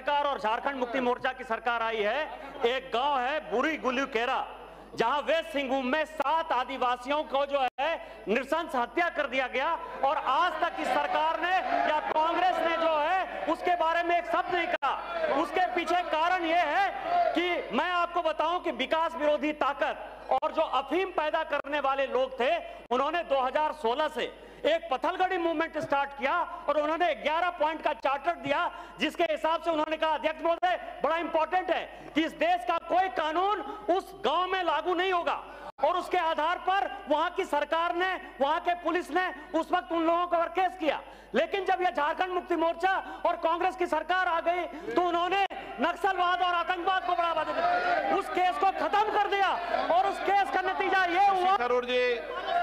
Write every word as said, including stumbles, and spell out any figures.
सरकार और झारखंड मुक्ति मोर्चा की सरकार आई है, एक गांव है बुरी गुलुकेरा, जहां वेस्ट सिंहभूम में सात आदिवासियों को जो है नृशंस हत्या कर दिया गया और आज तक इस सरकार ने या कांग्रेस ने जो है उसके बारे में एक शब्द नहीं कहा। उसके पीछे कारण यह है कि मैं आपको बताऊं कि विकास विरोधी ताकत और जो अफीम पैदा करने वाले लोग थे, उन्होंने दो हज़ार सोलह से एक पत्थलगड़ी मूवमेंट स्टार्ट किया और उन्होंने ग्यारह पॉइंट का चार्टर दिया, जिसके हिसाब से उन्होंने कहा, अध्यक्ष महोदय बड़ा इंपॉर्टेंट है कि इस देश का कोई कानून उस गांव में लागू नहीं होगा। और उसके आधार पर वहां की सरकार ने, वहां के पुलिस ने उस वक्त उन लोगों पर केस किया। लेकिन जब यह झारखंड मुक्ति मोर्चा और कांग्रेस की सरकार आ गई तो उन्होंने नक्सलवाद और आतंकवाद को बढ़ावा दिया, उस केस को खत्म कर दिया और उस केस का नतीजा यह हुआ।